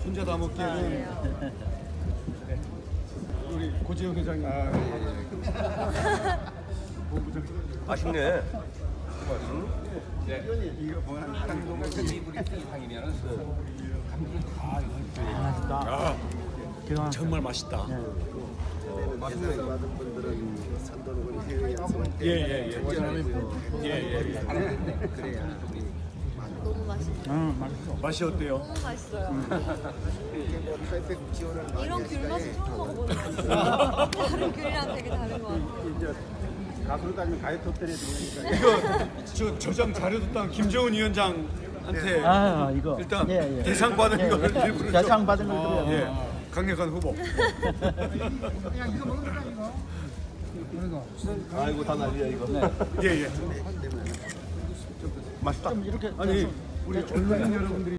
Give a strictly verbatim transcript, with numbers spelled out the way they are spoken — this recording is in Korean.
혼자 다 먹기에는 우리 고재영 회장님. 아, 본부장. 맛있네. 네. 이거 뭐야? 한동안 이불이 이상이면은 아, 이거 정말 맛있다. 맛있는 받은 분들은 선도는 해외 연습을 예예예. 예예. 그래야 너무 맛있어요. 음, 맛있어. 맛이 어때요? 너무 맛있어요. 뭐 트래픽 지원을 많이 이런 귤 맛은 처음 먹어보는 다른 귤이랑 되게 다른 것 같아요. 이제 가수로 따지면 가요톱 때려야 되니까 이거 저 저장 자료도 땅 김정은 위원장한테 아 이거 일단 예, 예. 대상 받은 예, 거를 예. 일부러 대상 받은 걸 아, 그래요. 예. 강력한 후보. 아이고 다 난리야 이거. 예예. 맛있다. 좀 이렇게 아니 우리 언론인 여러분들이